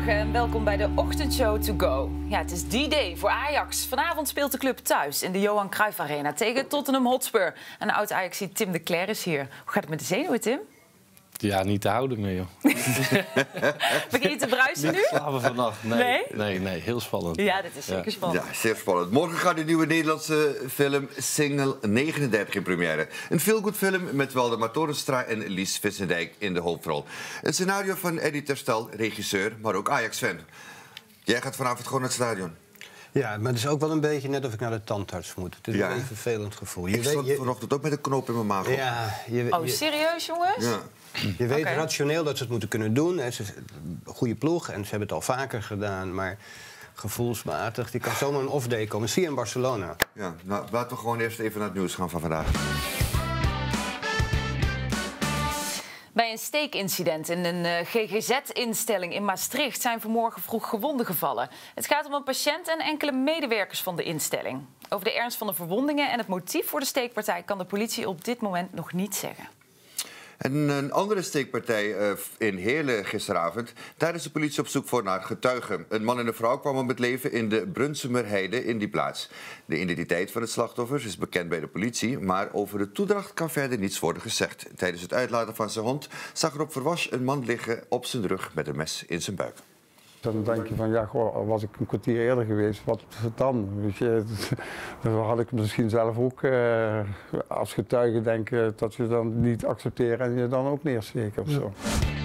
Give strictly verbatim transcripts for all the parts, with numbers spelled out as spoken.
Goedemorgen en welkom bij de ochtendshow To Go. Ja, het is D-Day voor Ajax. Vanavond speelt de club thuis in de Johan Cruijff Arena tegen Tottenham Hotspur. En oud-Ajaxiet Tim de Cler is hier. Hoe gaat het met de zenuwen, Tim? Ja, niet te houden meer, joh. Begin je te bruisen nu? Niet slapen vannacht. Nee, nee, nee, nee, heel spannend. Ja, dit is zeker ja. spannend. Ja, zeer spannend. Morgen gaat de nieuwe Nederlandse film Single negenendertig in première. Een feelgood film met Waldemar Torenstra en Lies Vissendijk in de hoofdrol. Een scenario van Eddie Terstal, regisseur, maar ook Ajax-fan. Jij gaat vanavond gewoon naar het stadion. Ja, maar het is ook wel een beetje net of ik naar de tandarts moet. Het is ja. een even vervelend gevoel. Je ik stond je... vanochtend ook met een knoop in mijn maag. Ja, je, oh, serieus, jongens? Ja. Je weet okay. rationeel dat ze het moeten kunnen doen. Het is een goede ploeg en ze hebben het al vaker gedaan. Maar gevoelsmatig, die kan zomaar een off-day komen. Zie je in Barcelona. Ja, nou, laten we gewoon eerst even naar het nieuws gaan van vandaag. Bij een steekincident in een uh, G G Z-instelling in Maastricht zijn vanmorgen vroeg gewonden gevallen. Het gaat om een patiënt en enkele medewerkers van de instelling. Over de ernst van de verwondingen en het motief voor de steekpartij kan de politie op dit moment nog niet zeggen. En een andere steekpartij uh, in Heerlen gisteravond. Daar is de politie op zoek voor naar getuigen. Een man en een vrouw kwamen om het leven in de Brunsumerheide in die plaats. De identiteit van het slachtoffer is bekend bij de politie, maar over de toedracht kan verder niets worden gezegd. Tijdens het uitlaten van zijn hond zag er op Verwas een man liggen op zijn rug met een mes in zijn buik. Dan denk je van, ja, goh, was ik een kwartier eerder geweest, wat dan? Weet je, dan had ik misschien zelf ook uh, als getuige denken dat je dan niet accepteert en je dan ook neersteken of zo.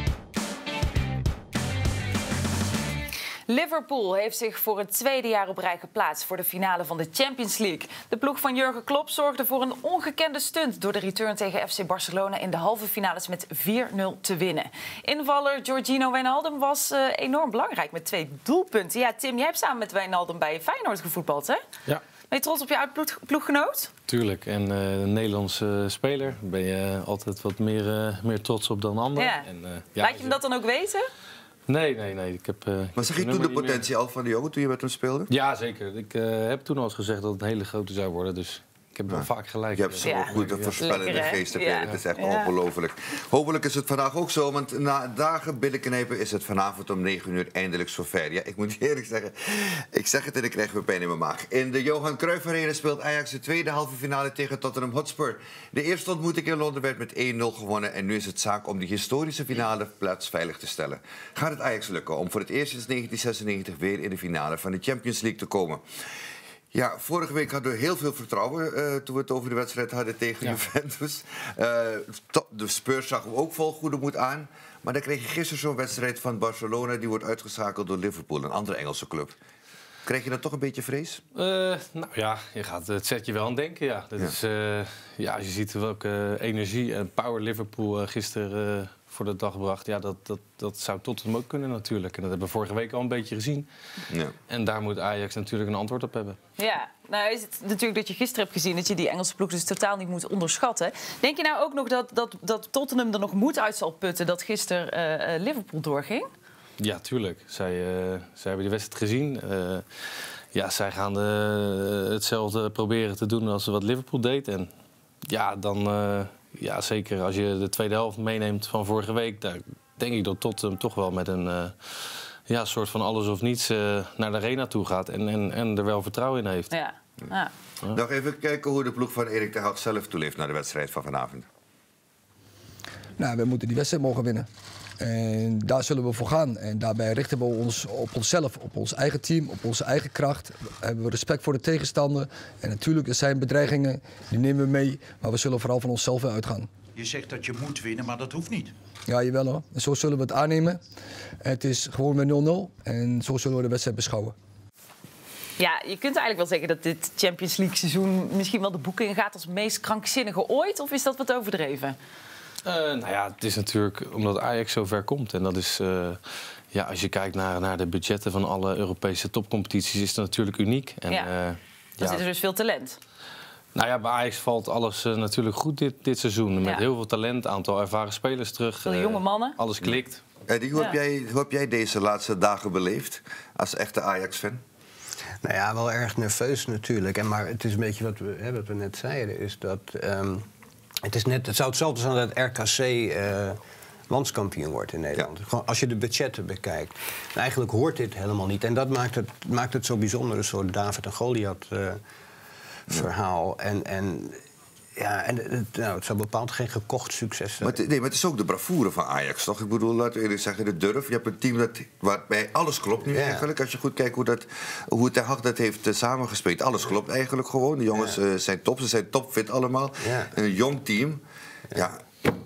Liverpool heeft zich voor het tweede jaar op rij geplaatst voor de finale van de Champions League. De ploeg van Jurgen Klopp zorgde voor een ongekende stunt door de return tegen F C Barcelona in de halve finales met vier nul te winnen. Invaller Georginio Wijnaldum was uh, enorm belangrijk met twee doelpunten. Ja, Tim, jij hebt samen met Wijnaldum bij Feyenoord gevoetbald, hè? Ja. Ben je trots op je oud-ploeggenoot? Tuurlijk. En uh, een Nederlandse speler ben je altijd wat meer, uh, meer trots op dan anderen. Ja. En, uh, ja, Laat je hem dat dan ook weten? Nee, nee, nee. Ik heb, uh, maar zag je toen de potentie al van de jongen toen je met hem speelde? Ja, zeker. Ik uh, heb toen al eens gezegd dat het een hele grote zou worden. Dus ik heb wel ja. vaak gelijk. Je hebt zo'n ja. goede voorspellende Lekker, geest. Ja. Het is echt ja. ongelooflijk. Hopelijk is het vandaag ook zo, want na dagen billenknijpen is het vanavond om negen uur eindelijk zover. Ja, ik moet eerlijk zeggen, ik zeg het en ik krijg weer pijn in mijn maag. In de Johan Cruijff Arena speelt Ajax de tweede halve finale tegen Tottenham Hotspur. De eerste ontmoeting in Londen werd met één nul gewonnen en nu is het zaak om die historische finale plaats veilig te stellen. Gaat het Ajax lukken om voor het eerst sinds negentien zesennegentig weer in de finale van de Champions League te komen? Ja, vorige week hadden we heel veel vertrouwen uh, toen we het over de wedstrijd hadden tegen ja. Juventus. Uh, de Spurs zagen we ook vol goede moed aan. Maar dan kreeg je gisteren zo'n wedstrijd van Barcelona, die wordt uitgeschakeld door Liverpool, een andere Engelse club. Krijg je dan toch een beetje vrees? Uh, nou ja, je gaat, het zet je wel aan denken, ja. Dat ja. Is, uh, ja, als je ziet welke energie en power Liverpool uh, gisteren... Uh, voor de dag gebracht. Ja, dat, dat, dat zou Tottenham ook kunnen natuurlijk. En dat hebben we vorige week al een beetje gezien. Ja. En daar moet Ajax natuurlijk een antwoord op hebben. Ja, nou is het natuurlijk dat je gisteren hebt gezien... dat je die Engelse ploeg dus totaal niet moet onderschatten. Denk je nou ook nog dat, dat, dat Tottenham er nog moed uit zal putten... dat gisteren uh, uh, Liverpool doorging? Ja, tuurlijk. Zij, uh, zij hebben die wedstrijd gezien. Uh, ja, zij gaan de, uh, hetzelfde proberen te doen als wat Liverpool deed. En ja, dan... Uh, Ja, zeker. Als je de tweede helft meeneemt van vorige week... daar denk ik dat Tottenham toch wel met een uh, ja, soort van alles of niets uh, naar de arena toe gaat. En, en, en er wel vertrouwen in heeft. Ja. Ja. Ja. Nog even kijken hoe de ploeg van Erik ten Hag zelf toeleeft naar de wedstrijd van vanavond. Nou, we moeten die wedstrijd mogen winnen. En daar zullen we voor gaan. En daarbij richten we ons op onszelf, op ons eigen team, op onze eigen kracht. Hebben we respect voor de tegenstander. En natuurlijk, er zijn bedreigingen, die nemen we mee. Maar we zullen vooral van onszelf weer uitgaan. Je zegt dat je moet winnen, maar dat hoeft niet. Ja, jawel hoor. En zo zullen we het aannemen. Het is gewoon weer nul nul. En zo zullen we de wedstrijd beschouwen. Ja, je kunt eigenlijk wel zeggen dat dit Champions League seizoen... misschien wel de boeken ingaat als meest krankzinnige ooit. Of is dat wat overdreven? Uh, nou ja, het is natuurlijk omdat Ajax zo ver komt. En dat is, uh, ja, als je kijkt naar, naar de budgetten van alle Europese topcompetities, is dat natuurlijk uniek. En, ja, uh, dan ja. zit er dus veel talent. Nou ja, bij Ajax valt alles uh, natuurlijk goed dit, dit seizoen. Met ja. heel veel talent, aantal ervaren spelers terug. Veel uh, jonge mannen. Alles klikt. Eddie, hoe, ja. heb jij, hoe heb jij deze laatste dagen beleefd als echte Ajax-fan? Nou ja, wel erg nerveus natuurlijk. En maar het is een beetje wat we, hè, wat we net zeiden, is dat... Um, Het, is net, het zou hetzelfde zijn dat R K C uh, landskampioen wordt in Nederland. Ja. Gewoon als je de budgetten bekijkt. En eigenlijk hoort dit helemaal niet. En dat maakt het, maakt het zo bijzonder, een soort David en Goliath uh, verhaal. En, en, ja, en het, nou, het zou bepaald geen gekocht succes zijn. Maar het, nee, maar het is ook de bravoure van Ajax, toch? Ik bedoel, laten we eerlijk zeggen, de durf. Je hebt een team dat, waarbij alles klopt nu ja. eigenlijk. Als je goed kijkt hoe, dat, hoe Ten Hag dat heeft uh, samengespeeld. Alles klopt eigenlijk gewoon. De jongens ja. uh, zijn top, ze zijn topfit allemaal. Ja. Een jong team. Ja. ja.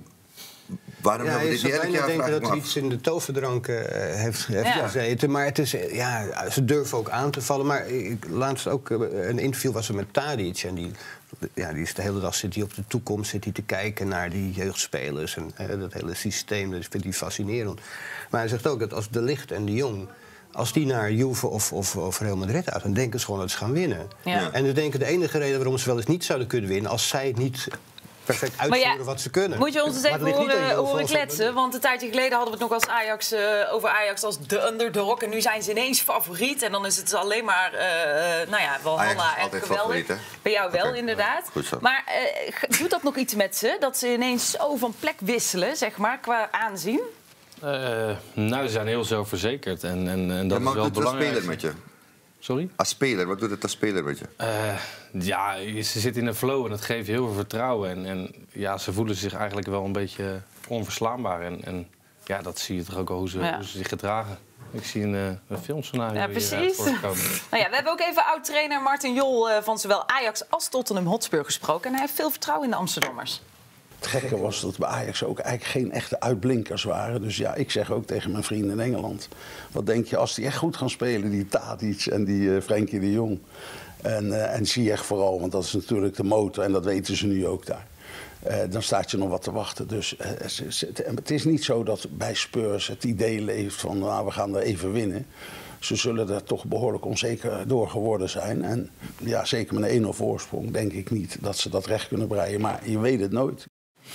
Waarom ja, hebben we dit niet elk jaar denken dat er iets in de toverdrank uh, heeft, heeft ja. gezeten. Maar het is, ja, ze durven ook aan te vallen. Maar ik, laatst ook uh, een interview was er met Tadic. En die, ja, die is de hele dag zit hij op de toekomst zit hij te kijken naar die jeugdspelers. En uh, dat hele systeem, dat vindt hij fascinerend. Maar hij zegt ook dat als De Ligt en De Jong, als die naar Juve of, of, of Real Madrid uit, dan denken ze gewoon dat ze gaan winnen. Ja. En ze denken de enige reden waarom ze wel eens niet zouden kunnen winnen, als zij het niet perfect uitvoeren ja, wat ze kunnen. Moet je ons eens even horen, horen kletsen? Want een tijdje geleden hadden we het nog als Ajax, uh, over Ajax als de underdog. En nu zijn ze ineens favoriet. En dan is het alleen maar, uh, nou ja, wel Hanna en geweldig. Bij jou wel, okay, inderdaad. Ja, maar uh, doet dat nog iets met ze? Dat ze ineens zo van plek wisselen, zeg maar, qua aanzien? Uh, nou, ze zijn heel zelfverzekerd. En, en, en dat ja, maar is wel belangrijk. Speler met je? Sorry? Als speler, wat doet het als speler met je? Uh, ja, ze zitten in een flow en dat geeft je heel veel vertrouwen. En, en ja, ze voelen zich eigenlijk wel een beetje onverslaanbaar. En, en ja, dat zie je toch ook al hoe ze, ja. hoe ze zich gedragen. Ik zie een, uh, een filmscenario ja, precies. hier voorkomen. Nou ja, we hebben ook even oud-trainer Martin Jol uh, van zowel Ajax als Tottenham Hotspur gesproken. En hij heeft veel vertrouwen in de Amsterdammers. Het gekke was dat bij Ajax ook eigenlijk geen echte uitblinkers waren. Dus ja, ik zeg ook tegen mijn vrienden in Engeland, wat denk je als die echt goed gaan spelen, die Tadic en die uh, Frenkie de Jong. En, uh, en Ziyech vooral, want dat is natuurlijk de motor en dat weten ze nu ook daar. Uh, dan staat je nog wat te wachten. Dus uh, het is niet zo dat bij Spurs het idee leeft van nou, we gaan er even winnen. Ze zullen er toch behoorlijk onzeker door geworden zijn. En ja, zeker met een één nul voorsprong denk ik niet dat ze dat recht kunnen breien. Maar je weet het nooit.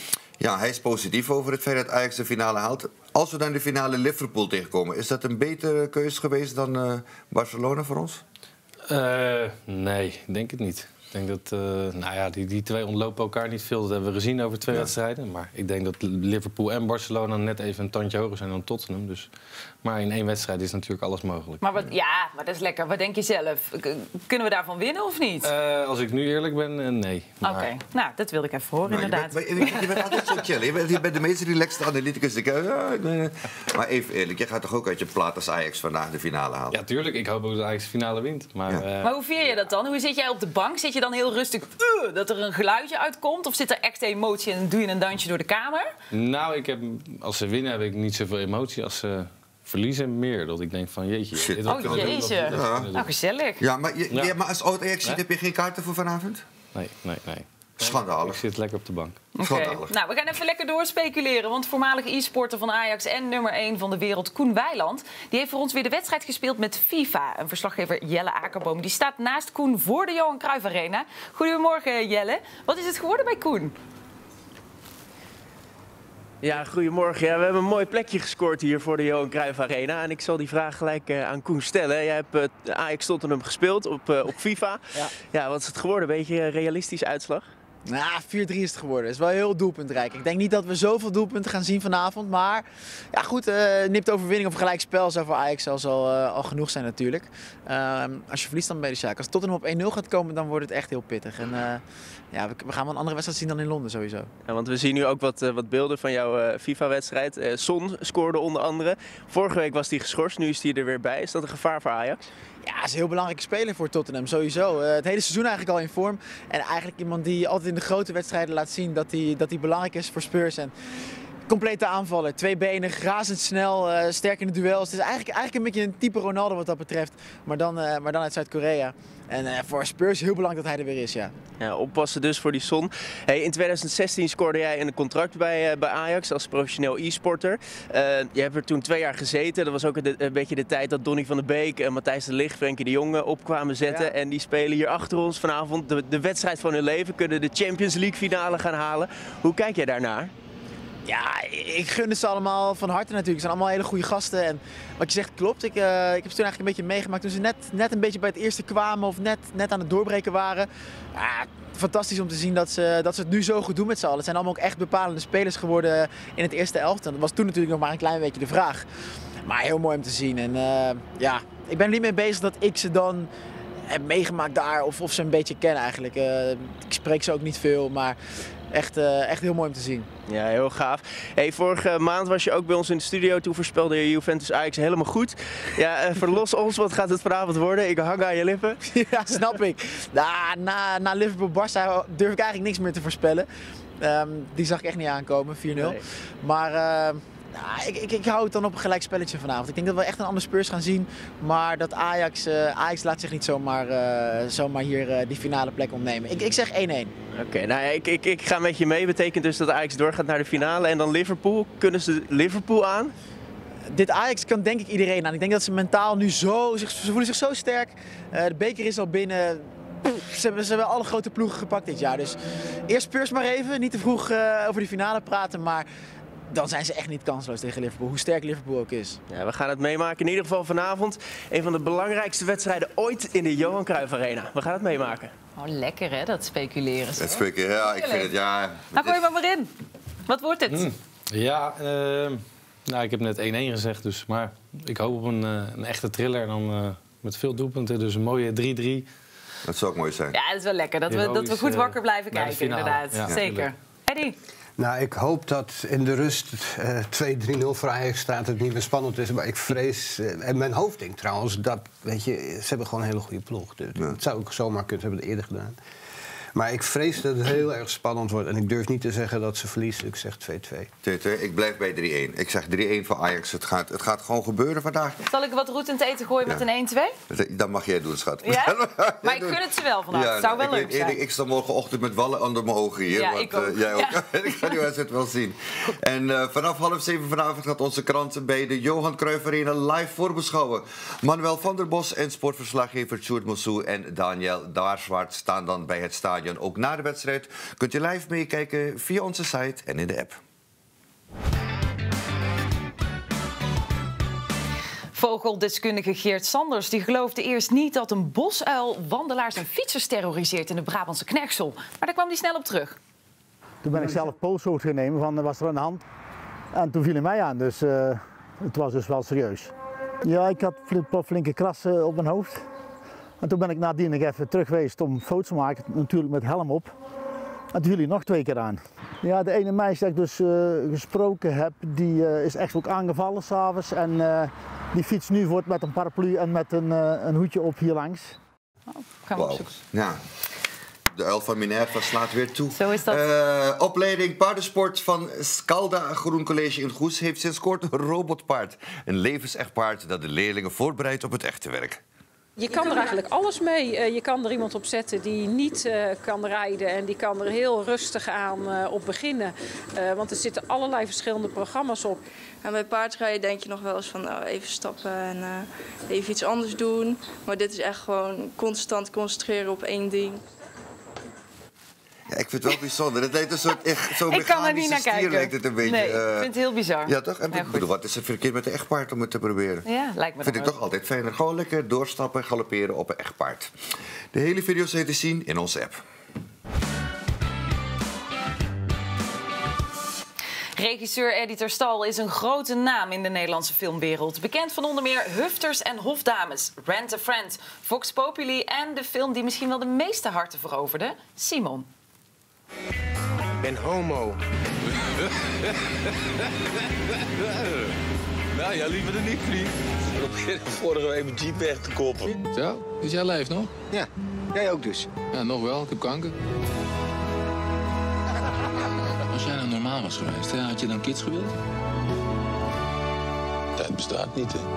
Ja, hij is positief over het feit dat Ajax de finale haalt. Als we dan de finale Liverpool tegenkomen, is dat een betere keuze geweest dan uh, Barcelona voor ons? Uh, nee, ik denk het niet. Ik denk dat, uh, nou ja, die, die twee ontlopen elkaar niet veel. Dat hebben we gezien over twee ja. wedstrijden. Maar ik denk dat Liverpool en Barcelona net even een tandje hoger zijn dan Tottenham. Dus. Maar in één wedstrijd is natuurlijk alles mogelijk. Maar wat, ja, maar dat is lekker. Wat denk je zelf? Kunnen we daarvan winnen of niet? Uh, als ik nu eerlijk ben, uh, nee. Oké, okay. Nou, dat wilde ik even horen, nou, inderdaad. Je bent, je, je bent altijd zo chill. Je bent, je bent de meest relaxed analyticus. Ik, uh, nee. Maar even eerlijk, je gaat toch ook uit je plaat als Ajax vandaag de finale haalt? Ja, tuurlijk. Ik hoop ook dat Ajax de finale wint. Maar, ja. uh, maar hoe vier je dat dan? Hoe zit jij op de bank? Zit je dan heel rustig uh, dat er een geluidje uitkomt? Of zit er echt emotie en doe je een dansje door de kamer? Nou, ik heb, als ze winnen heb ik niet zoveel emotie. Als ze verliezen meer. Dat ik denk van jeetje. Shit. Dit oh jeetje. Ja. Nou, gezellig. Ja, maar, je, ja. Ja, maar als oud-Ajax ziet, heb je geen kaarten voor vanavond? Nee, nee, nee. Schandalig. Ik zit lekker op de bank. Okay. Nou, we gaan even lekker doorspeculeren. Want voormalig e-sporter van Ajax en nummer één van de wereld, Koen Weiland, die heeft voor ons weer de wedstrijd gespeeld met FIFA. En verslaggever Jelle Akerboom die staat naast Koen voor de Johan Cruijff Arena. Goedemorgen, Jelle. Wat is het geworden bij Koen? Ja, goedemorgen. Ja, we hebben een mooi plekje gescoord hier voor de Johan Cruijff Arena. En ik zal die vraag gelijk uh, aan Koen stellen. Jij hebt uh, Ajax Tottenham gespeeld op, uh, op FIFA. Ja. Ja, wat is het geworden? Beetje een realistische uitslag? Nou, vier drie is het geworden. Het is wel heel doelpuntrijk. Ik denk niet dat we zoveel doelpunten gaan zien vanavond. Maar ja, goed, uh, nipt overwinning of gelijkspel zou voor Ajax zelfs al, uh, al genoeg zijn natuurlijk. Uh, als je verliest dan ben je de zaak. Als Tottenham op één nul gaat komen, dan wordt het echt heel pittig. En uh, ja, we, we gaan wel een andere wedstrijd zien dan in Londen sowieso. Ja, want we zien nu ook wat, uh, wat beelden van jouw uh, FIFA-wedstrijd. Uh, Son scoorde onder andere. Vorige week was hij geschorst, nu is hij er weer bij. Is dat een gevaar voor Ajax? Ja, hij is een heel belangrijke speler voor Tottenham, sowieso. Uh, het hele seizoen eigenlijk al in vorm. En eigenlijk iemand die altijd in de grote wedstrijden laat zien dat hij, dat hij belangrijk is voor Spurs. En complete aanvaller, tweebenig, razendsnel, uh, sterk in de duels. Het is eigenlijk, eigenlijk een beetje een type Ronaldo wat dat betreft. Maar dan, uh, maar dan uit Zuid-Korea. En uh, voor Spurs heel belangrijk dat hij er weer is, ja. Ja, oppassen dus voor die Son. Hey, in twintig zestien scoorde jij een contract bij, uh, bij Ajax als professioneel e-sporter. Uh, je hebt er toen twee jaar gezeten. Dat was ook een, een beetje de tijd dat Donny van der Beek, uh, Matthijs de Ligt, Frenkie de Jong opkwamen zetten. Ja. En die spelen hier achter ons vanavond de, de wedstrijd van hun leven. Kunnen de Champions League finale gaan halen. Hoe kijk jij daarnaar? Ja, ik gun het ze allemaal van harte natuurlijk. Ze zijn allemaal hele goede gasten. En wat je zegt klopt. Ik, uh, ik heb ze toen eigenlijk een beetje meegemaakt toen ze net, net een beetje bij het eerste kwamen of net, net aan het doorbreken waren. Ja, fantastisch om te zien dat ze, dat ze het nu zo goed doen met z'n allen. Het zijn allemaal ook echt bepalende spelers geworden in het eerste elftal. Dat was toen natuurlijk nog maar een klein beetje de vraag. Maar heel mooi om te zien. En uh, ja, ik ben er niet mee bezig dat ik ze dan heb meegemaakt daar of, of ze een beetje ken eigenlijk. Uh, ik spreek ze ook niet veel, maar echt, uh, echt heel mooi om te zien. Ja, heel gaaf. Hey, vorige maand was je ook bij ons in de studio. Toen voorspelde je Juventus Ajax helemaal goed. Ja, uh, verlos ons, wat gaat het vanavond worden? Ik hang aan je lippen. Ja, snap ik. Nou, na na Liverpool-Barça durf ik eigenlijk niks meer te voorspellen. Um, die zag ik echt niet aankomen, vier nul. Nee. Maar uh, nou, ik, ik, ik hou het dan op een gelijk spelletje vanavond. Ik denk dat we echt een ander Spurs gaan zien. Maar dat Ajax, uh, Ajax laat zich niet zomaar, uh, zomaar hier uh, die finale plek ontnemen. Ik, ik zeg één één. Oké, okay, nou ja, ik, ik, ik ga met je mee. Betekent dus dat Ajax doorgaat naar de finale. En dan Liverpool. Kunnen ze Liverpool aan? Dit Ajax kan denk ik iedereen aan. Ik denk dat ze mentaal nu zo, ze voelen zich zo sterk. Uh, de beker is al binnen. Ze hebben, ze hebben alle grote ploegen gepakt dit jaar. Dus eerst Spurs maar even. Niet te vroeg uh, over die finale praten. Maar dan zijn ze echt niet kansloos tegen Liverpool. Hoe sterk Liverpool ook is. Ja, we gaan het meemaken. In ieder geval vanavond. Een van de belangrijkste wedstrijden ooit in de Johan Cruijff Arena. We gaan het meemaken. Oh, lekker hè, dat speculeren. Het speculeren, ja. Ik vind het, ja. Nou, gooi maar maar in. Wat wordt het? Mm. Ja, uh, nou, ik heb net één één gezegd, dus, maar ik hoop op een, uh, een echte thriller. En dan uh, met veel doelpunten, dus een mooie drie drie. Dat zou ook mooi zijn. Ja, dat is wel lekker. Dat, we, dat we goed wakker blijven uh, kijken, inderdaad. Ja. Zeker. Eddie? Nou, ik hoop dat in de rust uh, twee drie nul voor Ajax staat. Het niet meer spannend is. Maar ik vrees, uh, en mijn hoofd denkt trouwens, dat, weet je, ze hebben gewoon een hele goede ploeg. Dus ja. Het zou ook zomaar kunnen, hebben het eerder gedaan. Maar ik vrees dat het heel erg spannend wordt. En ik durf niet te zeggen dat ze verliezen. Ik zeg twee twee. twee twee. Ik blijf bij drie één. Ik zeg drie één voor Ajax. Het gaat, het gaat gewoon gebeuren vandaag. Zal ik wat roet in het eten gooien ja. met een één twee? Dat mag jij doen, schat. Ja? Maar ik gun het ze wel vandaag. Ja, het zou wel leuk zijn. Ik, ik sta morgenochtend met wallen onder mijn ogen hier. Ja, want, ik ook. Uh, jij ook. Ja. Ik ga die wedstrijd wel zien. En uh, vanaf half zeven vanavond gaat onze krant bij de Johan Cruijff Arena live voorbeschouwen. Manuel van der Bos en sportverslaggever Sjoerd Moussou en Daniel Daarswaard staan dan bij het stadion. Ook na de wedstrijd kunt u live meekijken via onze site en in de app. Vogeldeskundige Geert Sanders die geloofde eerst niet dat een bosuil wandelaars en fietsers terroriseert in de Brabantse Knerksel. Maar daar kwam hij snel op terug. Toen ben ik zelf polshoogte gaan nemen van was er aan de hand. En toen viel hij mij aan, dus uh, het was dus wel serieus. Ja, ik had een paar flinke krassen op mijn hoofd. En toen ben ik nadien nog even terug geweest om foto's te maken, natuurlijk met helm op. En toen viel hij nog twee keer aan. Ja, de ene meisje die ik dus uh, gesproken heb, die uh, is echt ook aangevallen s'avonds. En uh, die fietst nu voort met een paraplu en met een, uh, een hoedje op hier langs. Oh, gaan we wow. opzoeken. Ja. De uil van Minerva slaat weer toe. Zo is dat. Uh, opleiding paardensport van Scalda Groen College in Goes heeft sinds kort een robotpaard. Een levensecht paard dat de leerlingen voorbereidt op het echte werk. Je kan er eigenlijk alles mee. Je kan er iemand op zetten die niet uh, kan rijden en die kan er heel rustig aan uh, op beginnen. Uh, want er zitten allerlei verschillende programma's op. En bij paardrijden denk je nog wel eens van nou, even stappen en uh, even iets anders doen. Maar dit is echt gewoon constant concentreren op één ding. Ja, ik vind het wel bijzonder. Het lijkt een soort echt, zo'n ik kan er niet naar kijken. Lijkt het een beetje, nee, uh, ik vind het heel bizar. Ja, toch? En ja, bedoel, wat is het verkeerd met een echtpaard om het te proberen? Ja, lijkt me vind ik toch altijd fijner. Gewoon lekker doorstappen en galopperen op een echtpaard. De hele video zijn te zien in onze app. Regisseur Eddie ter Stal is een grote naam in de Nederlandse filmwereld. Bekend van onder meer Hufters en Hofdames, Rent a Friend, Vox Populi en de film die misschien wel de meeste harten veroverde, Simon. Ik ben homo. Nou ja, liever dan niet, vriend. Ik probeerde vorige week mijn jeep weg te koppen. Zo, is jij leeft nog? Ja, jij ook dus. Ja, nog wel. Ik heb kanker. Als jij nou normaal was geweest, hè, had je dan kids gewild? Dat bestaat niet, hè.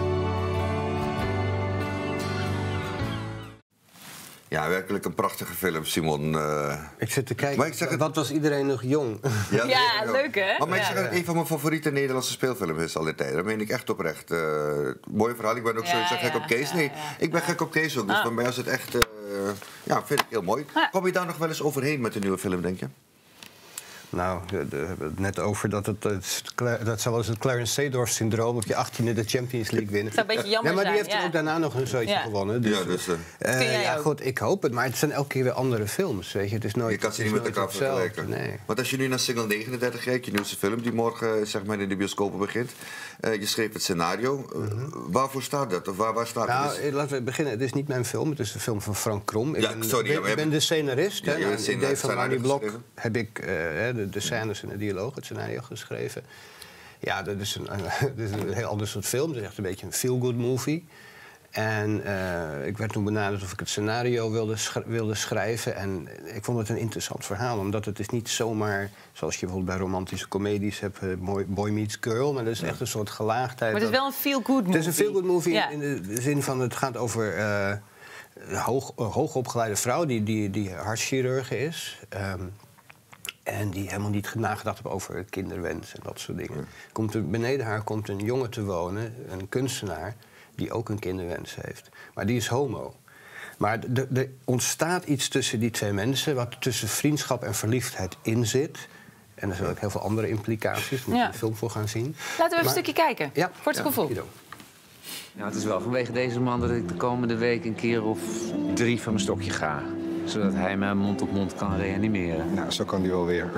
Ja, werkelijk een prachtige film, Simon. Uh... Ik zit te kijken, maar ik zeg het... wat was iedereen nog jong? Ja, ja leuk hè? Maar, maar ik ja. zeg dat het een van mijn favoriete Nederlandse speelfilms is alle tijden. Dat meen ik echt oprecht. Uh, mooi verhaal, ik ben ook ja, zoiets ja, gek op Kees. Nee, ja, ja. ik ben gek op Kees ook, dus ah. bij mij is het echt... Uh, ja, vind ik heel mooi. Ah. Kom je daar nog wel eens overheen met een nieuwe film, denk je? Nou, we hebben het net over dat het, het dat zal als het Clarence Seedorf-syndroom op je achttiende de Champions League winnen. Dat zou een beetje jammer ja, maar die zijn, heeft ja. ook daarna nog een zootje Ja. gewonnen. Dus, Ja, dus, uh, uh, ja, goed, ik hoop het, maar het zijn elke keer weer andere films, weet je. Het is nooit, je kan ze niet het met is elkaar nooit hetzelfde, vergelijken. Nee. Want als je nu naar Single negenendertig kijkt, je nieuwste film die morgen zeg maar, in de bioscopen begint. Uh, je schreef het scenario. Uh, Mm-hmm. Waarvoor staat dat? Of waar, waar staat Nou, het? Dus- laten we beginnen. Het is niet mijn film, het is de film van Frank Krom. Ik Ja, ben, sorry, ik ja, ben, maar ik ben je de scenarist. Ja, hè. je Naar bent een idee van scenario Marnie Blok geschreven. heb ik uh, de, de scènes en de dialoog, het scenario geschreven. Ja, dat is een, dat is een heel ander soort film. Het is echt een beetje een feel-good movie. En uh, ik werd toen benaderd of ik het scenario wilde, sch wilde schrijven. En ik vond het een interessant verhaal. Omdat het is niet zomaar, zoals je bijvoorbeeld bij romantische comedies hebt... Uh, boy, boy meets girl, maar dat is echt een soort gelaagdheid. Maar het is wel een feel-good movie. Het is een feel-good movie Ja. in de zin van het gaat over uh, een hoog, een hoogopgeleide vrouw... die, die, die hartchirurg is... Um, en die helemaal niet nagedacht heeft over kinderwens en dat soort dingen. Ja. Komt er, beneden haar komt een jongen te wonen, een kunstenaar... die ook een kinderwens heeft. Maar die is homo. Maar er ontstaat iets tussen die twee mensen... wat tussen vriendschap en verliefdheid in zit. En er zijn ook heel veel andere implicaties. Daar moet je Ja. de film voor gaan zien. Laten we even maar, een stukje kijken, ja, voor het ja, gevoel. Nou, het is wel vanwege deze man dat ik de komende week een keer of drie van mijn stokje ga. Zodat hij mij mond op mond kan reanimeren. Nou, zo kan hij wel weer.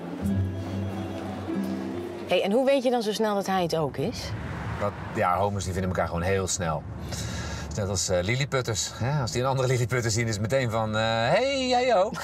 Hey, en hoe weet je dan zo snel dat hij het ook is? Dat, ja, homo's die vinden elkaar gewoon heel snel. Het is net als uh, lilliputters. Hè? Als die een andere lilliputter zien, is het meteen van... Hé, uh, hey, jij ook?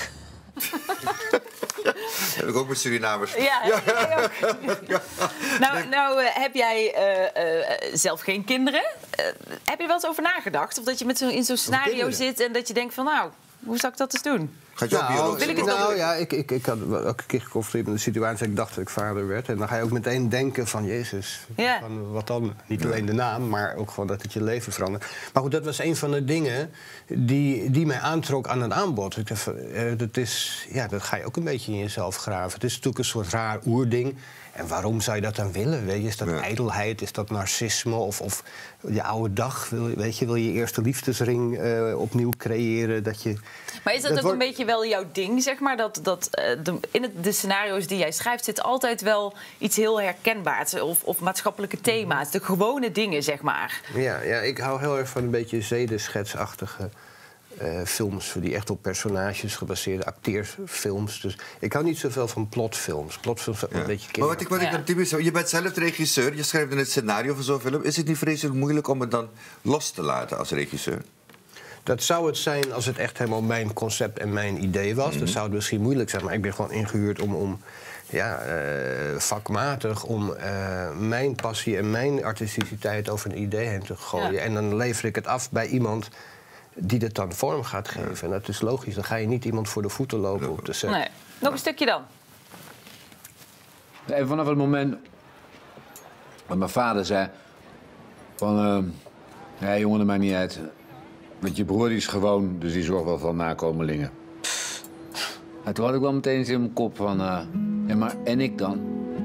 Heb ik ook met Surinamers. Ja, ja. Jij ook. Ja. Nou, nou uh, heb jij uh, uh, zelf geen kinderen. Uh, heb je er wel eens over nagedacht? Of dat je met zo, in zo'n scenario zit en dat je denkt van... nou, hoe zou ik dat eens doen? Gaat je nou, ook wil ik het nou ja, ik, ik, ik had elke keer geconfronteerd met de situatie dat ik dacht dat ik vader werd. En dan ga je ook meteen denken van, jezus, ja. van, wat dan? Niet alleen de naam, maar ook gewoon dat het je leven verandert. Maar goed, dat was een van de dingen die, die mij aantrok aan het aanbod. Ik dacht, uh, dat, is, ja, dat ga je ook een beetje in jezelf graven. Het is natuurlijk een soort raar oerding. En waarom zou je dat dan willen? Weet je? Is dat ja. ijdelheid? Is dat narcisme? Of, of je oude dag? Wil, weet je, wil je eerste liefdesring uh, opnieuw creëren? Dat je, maar is dat, dat ook wordt... een beetje wel jouw ding, zeg maar? Dat, dat uh, de, in het, de scenario's die jij schrijft zit altijd wel iets heel herkenbaars. Of, of maatschappelijke thema's. De gewone dingen, zeg maar. Ja, ja, ik hou heel erg van een beetje zedenschetsachtige... Uh, films die echt op personages gebaseerde acteersfilms. Dus ik hou niet zoveel van plotfilms. Plotfilms zijn ja. een beetje maar wat ik, wat ik ja. typisch, je bent zelf de regisseur, je schrijft in het scenario van zo'n film. Is het niet vreselijk moeilijk om het dan los te laten als regisseur? Dat zou het zijn als het echt helemaal mijn concept en mijn idee was. Mm-hmm. Dan zou het misschien moeilijk zijn. Maar ik ben gewoon ingehuurd om, om ja, uh, vakmatig... om uh, mijn passie en mijn artisticiteit over een idee heen te gooien. Ja. En dan lever ik het af bij iemand... die het dan vorm gaat geven. Ja. En dat is logisch. Dan ga je niet iemand voor de voeten lopen op de set. Nee. Nog een stukje dan. Even vanaf het moment dat mijn vader zei... van, uh, ja, jongen, dat maakt niet uit. Want je broer die is gewoon, dus die zorgt wel van nakomelingen. En toen had ik wel meteen iets in mijn kop van... Uh, ja, maar en ik dan?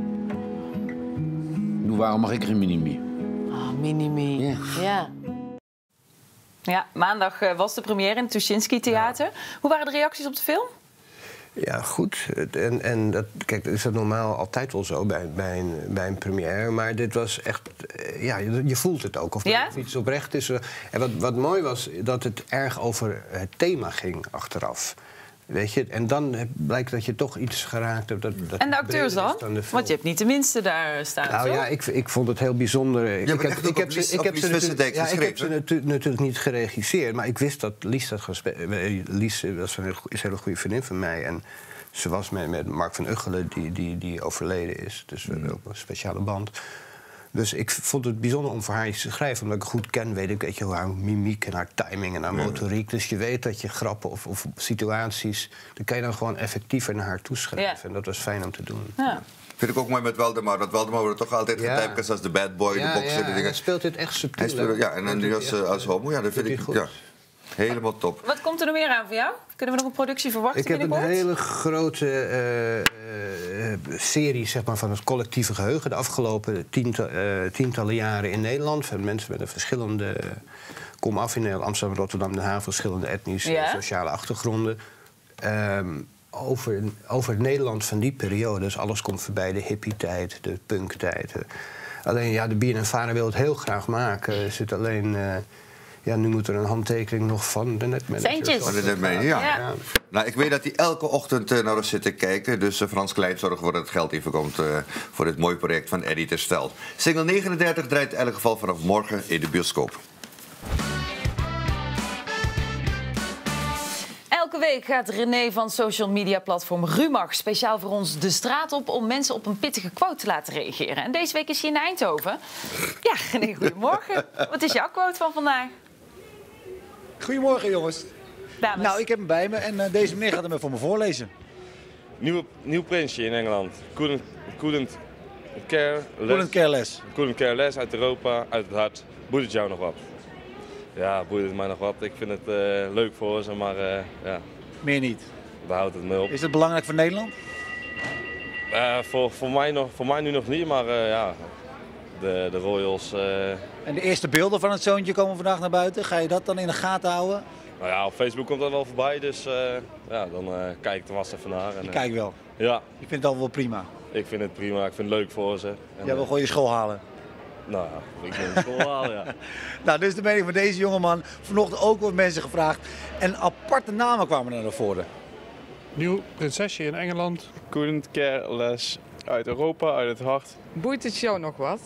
Waarom mag ik geen minimi? Oh, minimi. Ja. ja. Ja, maandag uh, was de première in het Tuschinski Theater. Ja. Hoe waren de reacties op de film? Ja, goed. En, en dat, kijk, dat is dat normaal altijd wel zo bij, bij, een, bij een première. Maar dit was echt... Ja, je, je voelt het ook. Of, ja? of iets oprecht is. En wat, wat mooi was, dat het erg over het thema ging achteraf. Weet je? En dan blijkt dat je toch iets geraakt hebt. Dat, dat en de acteurs dan? dan de Want je hebt niet de minste daar staan. Nou ja, ik, ik vond het heel bijzonder. Je ik heb, heb, echt ik heb Lies, ze, ik heb ze natuurlijk, ja, ik heb ze natu natuurlijk niet geregisseerd. Maar ik wist dat Lies dat gespeeld. Lies was een, is een hele goede vriendin van mij. En ze was met, met Mark van Uggelen, die, die, die overleden is. Dus we hebben ook een speciale band. Dus ik vond het bijzonder om voor haar iets te schrijven. Omdat ik het goed ken, weet ik, weet je, haar mimiek en haar timing en haar motoriek. Dus je weet dat je grappen of, of situaties... dan kan je dan gewoon effectiever naar haar toeschrijven. Ja. En dat was fijn om te doen. Ja. Vind ik ook mooi met Waldemar. Dat Waldemar wordt toch altijd ja. getypecast als de bad boy, ja, de bokser. Ja, die dingen. hij speelt dit echt subtiel. Hij speelt, ja, en dan nu als, als homo. Ja, dat vind ik goed. Ja. Helemaal top. Wat komt er nog meer aan voor jou? Kunnen we nog een productie verwachten? Ik heb een hele grote uh, uh, serie zeg maar, van het collectieve geheugen. De afgelopen tiental, uh, tientallen jaren in Nederland. Van mensen met een verschillende... Uh, kom af in Nederland, Amsterdam, Rotterdam, Den Haag. Verschillende etnische, ja? sociale achtergronden. Um, over, over het Nederland van die periode. Dus alles komt voorbij, de hippie-tijd, de punktijd. Alleen, ja, de B N N Vara wil het heel graag maken. Er zit alleen... Uh, Ja, nu moet er een handtekening nog van de netmanager. Centjes. Van de netmanager, ja. Ja. ja. Nou, ik weet dat hij elke ochtend uh, naar ons zit te kijken. Dus uh, Frans Klein zorgt ervoor dat het geld even komt uh, voor dit mooie project van Eddie Terstel. Single negenendertig draait in elk geval vanaf morgen in de bioscoop. Elke week gaat René van social media platform Rumach speciaal voor ons de straat op om mensen op een pittige quote te laten reageren. En deze week is hij in Eindhoven. Ja, René, goedemorgen. Wat is jouw quote van vandaag? Goedemorgen, jongens. Dames. Nou, ik heb hem bij me en uh, deze meneer gaat hem even voor me voorlezen. Nieuw, nieuw prinsje in Engeland. Couldn't, couldn't care less. Couldn't care less. Couldn't care less uit Europa, uit het hart. Boeit het jou nog wat? Ja, boeit het mij nog wat. Ik vind het uh, leuk voor ze, maar uh, ja. Meer niet? Daar houdt het mee op. Is het belangrijk voor Nederland? Uh, voor, voor, mij nog, voor mij nu nog niet, maar uh, ja, de, de Royals... Uh... En de eerste beelden van het zoontje komen vandaag naar buiten. Ga je dat dan in de gaten houden? Nou ja, op Facebook komt dat wel voorbij, dus uh, ja, dan uh, kijk ik er vast even naar. En, je uh, kijkt wel? Ja. Je vindt het al wel prima? Ik vind het prima, ik vind het leuk voor ze. En, Jij wil gewoon je school halen? Nou, ik wil de school halen, ja. Nou, dit is de mening van deze jongeman. Vanochtend ook wat mensen gevraagd. En aparte namen kwamen er naar voren. Nieuw prinsesje in Engeland. Couldn't care less. Uit Europa, uit het hart. Boeit het jou nog wat?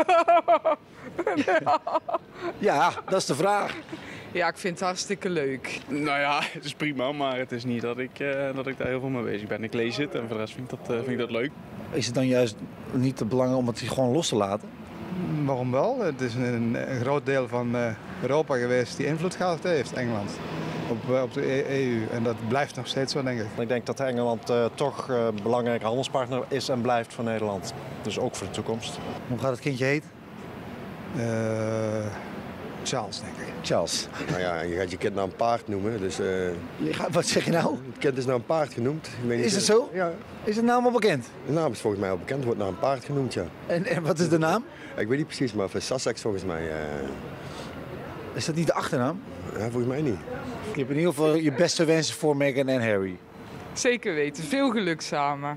Ja, dat is de vraag. Ja, ik vind het hartstikke leuk. Nou ja, het is prima, maar het is niet dat ik, uh, dat ik daar heel veel mee bezig ben. Ik lees het en voor de rest vind ik dat, uh, vind ik dat leuk. Is het dan juist niet te belangrijk om het gewoon los te laten? Waarom wel? Het is een, een groot deel van uh, Europa geweest die invloed gehad heeft, Engeland, op, uh, op de E U. En dat blijft nog steeds zo, denk ik. Ik denk dat Engeland uh, toch een uh, belangrijke handelspartner is en blijft voor Nederland. Dus ook voor de toekomst. Hoe gaat het kindje heten? Uh, Charles, denk ik. Charles. Nou ja, je gaat je kind naar een paard noemen. Dus, uh, je gaat, wat zeg je nou? Het kind is naar een paard genoemd. Ik weet niet is het zo? Ja. Is de naam al bekend? De naam is volgens mij al bekend. Wordt naar een paard genoemd, ja. En, en wat is de naam? Ik weet niet precies, maar voor Sussex volgens mij. Uh... Is dat niet de achternaam? Ja, volgens mij niet. Je hebt in ieder geval je beste wensen voor Meghan en Harry. Zeker weten. Veel geluk samen.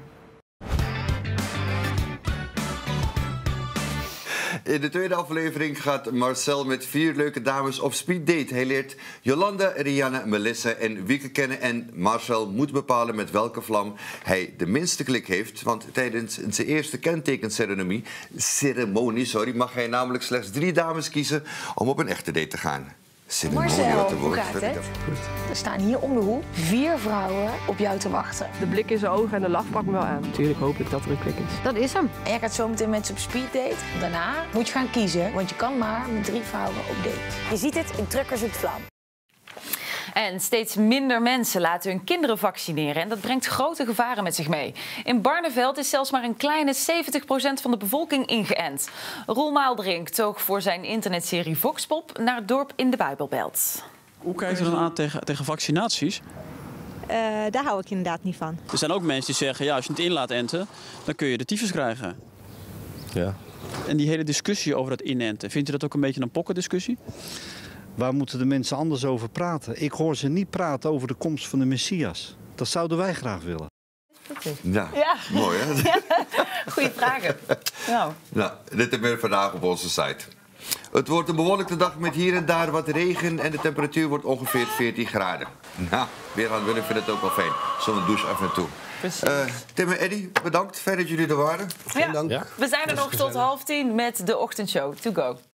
In de tweede aflevering gaat Marcel met vier leuke dames op speeddate. Hij leert Jolanda, Rianne, Melissa en Wieke kennen. En Marcel moet bepalen met welke vlam hij de minste klik heeft. Want tijdens zijn eerste kentekenceremonie ceremonie, sorry, mag hij namelijk slechts drie dames kiezen om op een echte date te gaan. Marcel, hoe gaat het? Er staan hier om de hoek vier vrouwen op jou te wachten. De blik in zijn ogen en de lach pakt me wel aan. Natuurlijk hoop ik dat er een klik is. Dat is hem. En jij gaat zo meteen met ze op speeddate. Daarna moet je gaan kiezen, want je kan maar met drie vrouwen op date. Je ziet het in Truckers op Vlam. En steeds minder mensen laten hun kinderen vaccineren. En dat brengt grote gevaren met zich mee. In Barneveld is zelfs maar een kleine zeventig procent van de bevolking ingeënt. Roel Maaldrink toog voor zijn internetserie Voxpop naar het dorp in de Bijbelbelt. Hoe kijkt u dan aan tegen, tegen vaccinaties? Uh, daar hou ik inderdaad niet van. Er zijn ook mensen die zeggen, ja, als je het in laat enten, dan kun je de tyfus krijgen. Ja. En die hele discussie over dat inenten, vindt u dat ook een beetje een pokkendiscussie? Waar moeten de mensen anders over praten? Ik hoor ze niet praten over de komst van de Messias. Dat zouden wij graag willen. Ja, ja. Mooi hè? Ja. Goeie vragen. Nou. Nou, dit is meer vandaag op onze site. Het wordt een bewolkte dag met hier en daar wat regen en de temperatuur wordt ongeveer veertien graden. Nou, weer aan Willem vindt het ook wel fijn. Zo'n douche af en toe. Uh, Tim en Eddy, bedankt. Fijn dat jullie er waren. Ja. Dank. Ja. We zijn er nog tot half tien met de ochtendshow. To go.